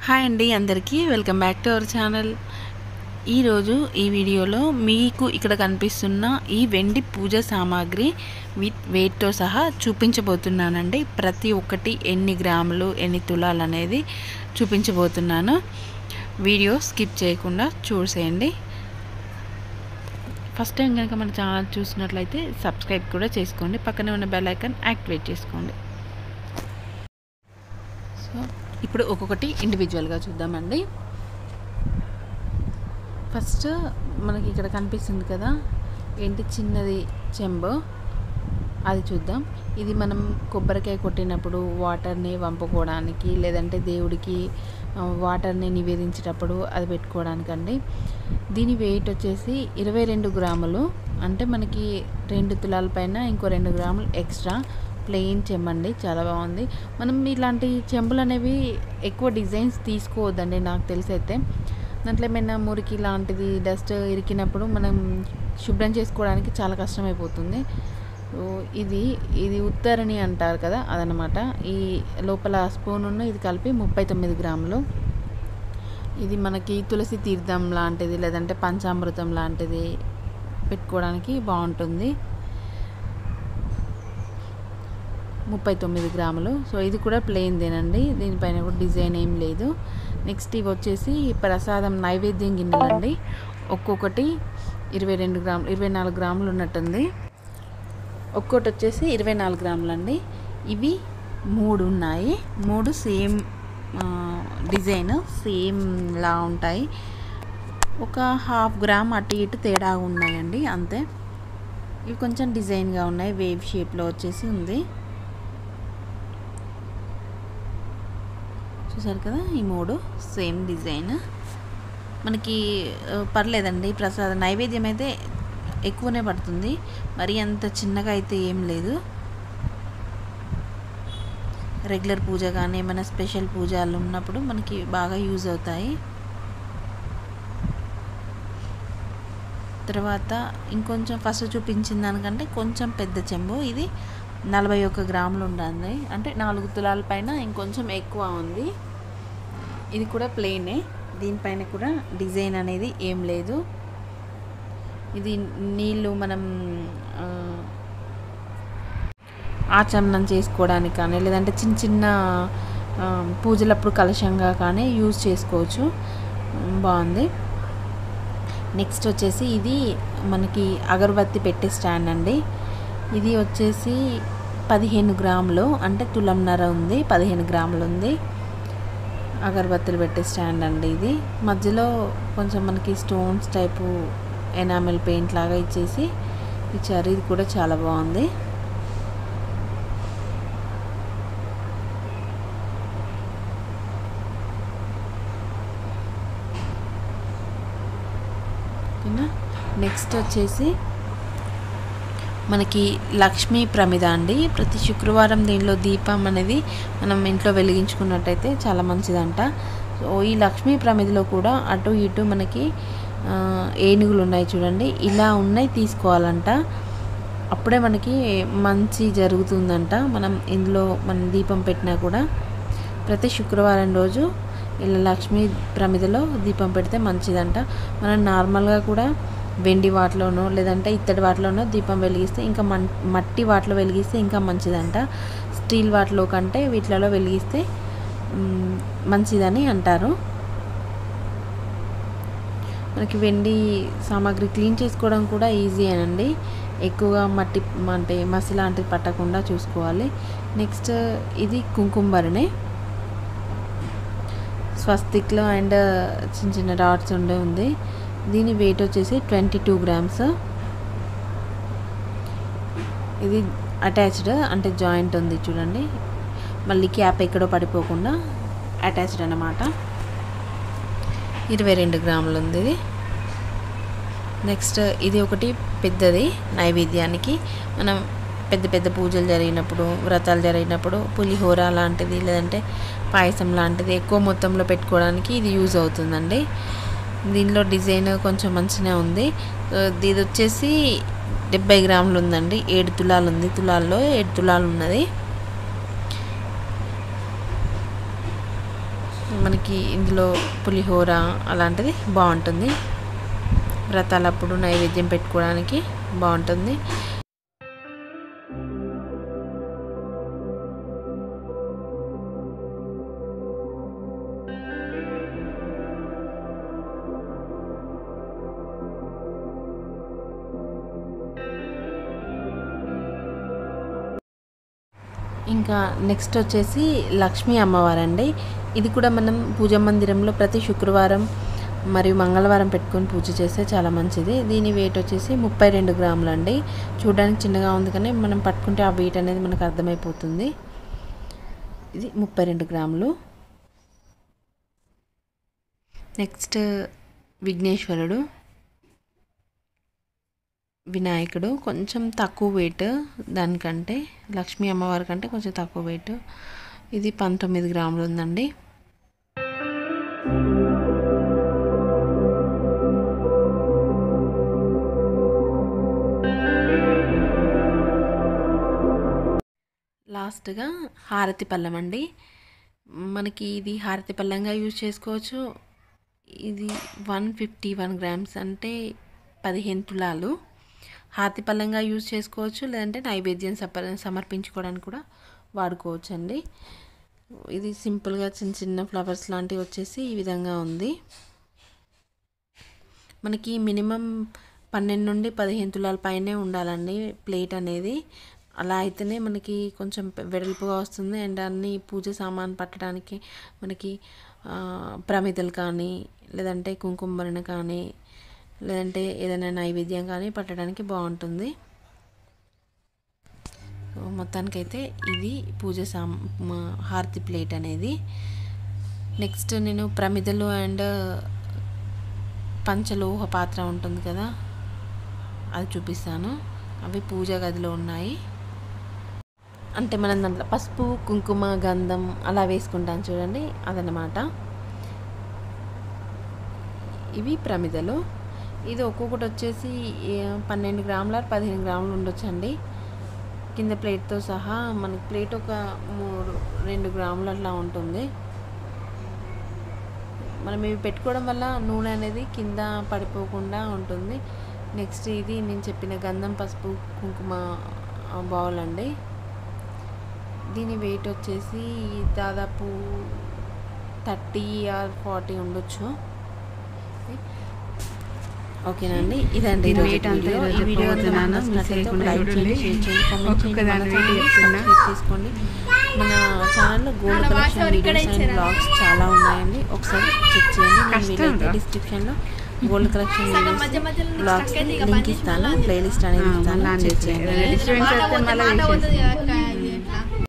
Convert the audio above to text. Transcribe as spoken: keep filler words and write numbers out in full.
Hi అండి అందరికీ welcome back to our channel. ఈరోజు ఈ వీడియోలో మీకు ఇక్కడ కనిపిస్తున్న ఈ వెండి పూజ సామాగ్రి విత్ వెయిట్తో సహా చూపించబోతున్నానండి. ప్రతి ఒక్కటి ఎన్ని గ్రాములు ఎన్ని తులాలు అనేది చూపించబోతున్నాను. వీడియో స్కిప్ చేయకుండా చూసేయండి. ఫస్ట్ టైం కనుక మన ఛానల్ చూసినట్లయితే సబ్స్క్రైబ్ కూడా చేసుకోండి. పక్కనే ఉన్న బెల్ ఐకాన్ యాక్టివేట్ చేసుకోండి. సో ఇప్పుడు ఒక్కొక్కటి ఇండివిజువల్గా చూద్దామండి. ఫస్ట్ మనకి ఇక్కడ కనిపిస్తుంది కదా ఏంటి చిన్నది చెంబు, అది చూద్దాం. ఇది మనం కొబ్బరికాయ కొట్టినప్పుడు వాటర్ని వంపుకోవడానికి, లేదంటే దేవుడికి వాటర్ని నివేదించేటప్పుడు అది పెట్టుకోవడానికండి. దీని వెయిట్ వచ్చేసి ఇరవై రెండు గ్రాములు, అంటే మనకి రెండు తులాల పైన ఇంకో రెండు గ్రాములు ఎక్స్ట్రా. ప్లెయిన్ చెంబండి, చాలా బాగుంది. మనం ఇలాంటి చెంబులు అనేవి ఎక్కువ డిజైన్స్ తీసుకోవద్దండి, నాకు తెలిసి అయితే. దాంట్లో ఏమైనా మురికి లాంటిది డస్ట్ ఇరికినప్పుడు మనం శుభ్రం చేసుకోవడానికి చాలా కష్టమైపోతుంది. ఇది ఇది ఉత్తరణి అంటారు కదా, అదనమాట. ఈ లోపల స్పూన్ ఉన్న ఇది కలిపి ముప్పై తొమ్మిది గ్రాములు. ఇది మనకి తులసి తీర్థం లాంటిది, లేదంటే పంచామృతం లాంటిది పెట్టుకోవడానికి బాగుంటుంది. ముప్పై తొమ్మిది గ్రాములు. సో ఇది కూడా ప్లెయిన్దేనండి, దీనిపైన కూడా డిజైన్ ఏం లేదు. నెక్స్ట్ ఇవి వచ్చేసి ప్రసాదం నైవేద్యం గిన్నెలండి. ఒక్కొక్కటి ఇరవై రెండు గ్రాములు ఇరవై నాలుగు గ్రాములు ఉన్నట్టుంది. ఒక్కొక్కటి వచ్చేసి ఇరవై నాలుగు గ్రాములు అండి. ఇవి మూడు ఉన్నాయి, మూడు సేమ్ డిజైన్ సేమ్లా ఉంటాయి. ఒక హాఫ్ గ్రామ్ అటు ఇటు తేడా ఉన్నాయండి, అంతే. ఇవి కొంచెం డిజైన్గా ఉన్నాయి, వేవ్ షేప్లో వచ్చేసి ఉంది. చూసారు కదా, ఈ మూడు సేమ్ డిజైన్. మనకి పర్లేదండి, ప్రసాద నైవేద్యం అయితే ఎక్కువనే పడుతుంది, మరి అంత చిన్నగా అయితే ఏం లేదు. రెగ్యులర్ పూజ కానీ ఏమైనా స్పెషల్ పూజలు ఉన్నప్పుడు మనకి బాగా యూజ్ అవుతాయి. తర్వాత ఇంకొంచెం ఫస్ట్ చూపించిన దానికంటే కొంచెం పెద్ద చెంబు, ఇది నలభై ఒక్క గ్రాములు ఉండాలి, అంటే నాలుగు తులాల పైన ఇంకొంచెం ఎక్కువ ఉంది. ఇది కూడా ప్లెయినే, దీనిపైన కూడా డిజైన్ అనేది ఏం లేదు. ఇది నీళ్ళు మనం ఆచమనం చేసుకోవడానికి కానీ, లేదంటే చిన్న చిన్న పూజలప్పుడు కలశంగా కానీ యూజ్ చేసుకోవచ్చు, బాగుంది. నెక్స్ట్ వచ్చేసి ఇది మనకి అగరబత్తి పెట్టే స్టాండ్ అండి. ఇది వచ్చేసి పదిహేను గ్రాములు, అంటే తులంన్నర ఉంది, పదిహేను గ్రాములు ఉంది. అగరబత్తులు పెట్టే స్టాండ్ అండి ఇది. మధ్యలో కొంచెం మనకి స్టోన్స్ టైపు ఎనామిల్ పెయింట్ లాగా ఇచ్చేసి ఇచ్చారు, ఇది కూడా చాలా బాగుంది. నెక్స్ట్ వచ్చేసి మనకి లక్ష్మీ ప్రమిద అండి. ప్రతి శుక్రవారం దీనిలో దీపం అనేది మనం ఇంట్లో వెలిగించుకున్నట్టయితే చాలా మంచిదంట. సో ఈ లక్ష్మీ ప్రమిదలో కూడా అటు ఇటు మనకి ఏనుగులు ఉన్నాయి చూడండి, ఇలా ఉన్నాయి తీసుకోవాలంట, అప్పుడే మనకి మంచి జరుగుతుందంట. మనం ఇందులో మనం దీపం పెట్టినా కూడా ప్రతి శుక్రవారం రోజు ఇలా లక్ష్మీ ప్రమిదలో దీపం పెడితే మంచిదంట. మనం నార్మల్గా కూడా వెండి వాటిలోనో లేదంటే ఇత్తడి వాటిలోనో దీపం వెలిగిస్తే ఇంకా మన్ మట్టి వాటిలో వెలిగిస్తే ఇంకా మంచిదంట. స్టీల్ వాటిలో కంటే వీటిలలో వెలిగిస్తే మంచిదని అంటారు. మనకి వెండి సామాగ్రి క్లీన్ చేసుకోవడం కూడా ఈజీ అనండి, ఎక్కువగా మట్టి అంటే మసి లాంటిది పట్టకుండా చూసుకోవాలి. నెక్స్ట్ ఇది కుంకుమ భరణి, స్వస్తిక్లో అండ్ చిన్న చిన్న డాట్స్ ఉండే ఉంది. దీని వెయిట్ వచ్చేసి ట్వంటీ టూ గ్రామ్స్. ఇది అటాచ్డ్, అంటే జాయింట్ ఉంది చూడండి, మళ్ళీ క్యాప్ ఎక్కడో పడిపోకుండా అటాచ్డ్ అన్నమాట. ఇరవై రెండు గ్రాములు ఉంది ఇది. నెక్స్ట్ ఇది ఒకటి పెద్దది, నైవేద్యానికి మనం పెద్ద పెద్ద పూజలు జరిగినప్పుడు, వ్రతాలు జరిగినప్పుడు పులిహోర లాంటిది లేదంటే పాయసం లాంటిది ఎక్కువ మొత్తంలో పెట్టుకోవడానికి ఇది యూజ్ అవుతుందండి. దీనిలో డిజైన్ కొంచెం మంచిగా ఉంది. ఇది వచ్చేసి డెబ్బై గ్రాములు ఉందండి, ఏడు తులాలు ఉంది, తులాల్లో ఏడు తులాలు ఉన్నది. మనకి ఇందులో పులిహోర అలాంటిది బాగుంటుంది. వ్రతాలప్పుడు నైవేద్యం పెట్టుకోవడానికి బాగుంటుంది. ఇంకా నెక్స్ట్ వచ్చేసి లక్ష్మీ అమ్మవారండి. ఇది కూడా మనం పూజా మందిరంలో ప్రతి శుక్రవారం మరియు మంగళవారం పెట్టుకొని పూజ చేస్తే చాలా మంచిది. దీని వెయిట్ వచ్చేసి ముప్పై రెండు గ్రాములు అండి. చూడడానికి చిన్నగా ఉంది కానీ మనం పట్టుకుంటే ఆ వెయిట్ అనేది మనకు అర్థమైపోతుంది. ఇది ముప్పై రెండు గ్రాములు. నెక్స్ట్ విఘ్నేశ్వరుడు, వినాయకుడు కొంచెం తక్కువ వెయిట్ దానికంటే, లక్ష్మీ అమ్మవారి కంటే కొంచెం తక్కువ వెయిట్. ఇది పంతొమ్మిది గ్రాములు ఉందండి. లాస్ట్గా హారతి పళ్ళెం అండి. మనకి ఇది హారతి పళ్ళెంగా యూజ్ చేసుకోవచ్చు. ఇది వన్ ఫిఫ్టీ వన్ గ్రామ్స్ అంటే పదిహేను తులాలు. హారతి పళ్ళంగా యూజ్ చేసుకోవచ్చు, లేదంటే నైవేద్యం సమర్పించుకోవడానికి కూడా వాడుకోవచ్చు అండి. ఇది సింపుల్గా చిన్న చిన్న ఫ్లవర్స్ లాంటివి వచ్చేసి ఈ విధంగా ఉంది. మనకి మినిమం పన్నెండు నుండి పదిహేను తులాల పైనే ఉండాలండి ప్లేట్ అనేది. అలా అయితేనే మనకి కొంచెం వెడల్పుగా వస్తుంది. అండ్ అన్ని పూజ సామాన్ పట్టడానికి మనకి ప్రమిదలు కానీ, లేదంటే కుంకుమ భరణ కానీ, లేదంటే ఏదైనా నైవేద్యం కానీ పట్టడానికి బాగుంటుంది. మొత్తానికైతే ఇది పూజ సామ్ హారతి ప్లేట్ అనేది. నెక్స్ట్ నేను ప్రమిదలు అండ్ పంచలోహ పాత్ర ఉంటుంది కదా, అది చూపిస్తాను. అవి పూజ గదిలో ఉన్నాయి. అంటే మనం దాంట్లో పసుపు, కుంకుమ, గంధం అలా వేసుకుంటాం చూడండి, అదనమాట. ఇవి ప్రమిదలు. ఇది ఒక్కొక్కటి వచ్చేసి పన్నెండు గ్రాముల పదిహేను గ్రాములు ఉండొచ్చండి. కింద ప్లేట్తో సహా మనకి ప్లేట్ ఒక మూడు రెండు గ్రాములు అట్లా ఉంటుంది. మనం ఇవి పెట్టుకోవడం వల్ల నూనె అనేది కింద పడిపోకుండా ఉంటుంది. నెక్స్ట్ ఇది నేను చెప్పిన గంధం, పసుపు, కుంకుమ బౌల్ అండి. దీని వెయిట్ వచ్చేసి దాదాపు థర్టీ ఆర్ ఫార్టీ ఉండొచ్చు. ఓకేనండి, ఇదండి ఈరోజు వీడియో. ఈ వీడియో చేసుకోండి. మన ఛానల్లో gold collection videos and blogs చాలా ఉన్నాయండి, ఒకసారి చెక్ చేయండి. నేను వీలైతే డిస్క్రిప్షన్లో gold collection videos blogs link ఇస్తాను, ప్లేలిస్ట్ అనేది ఇస్తాను, చెక్ చేయండి.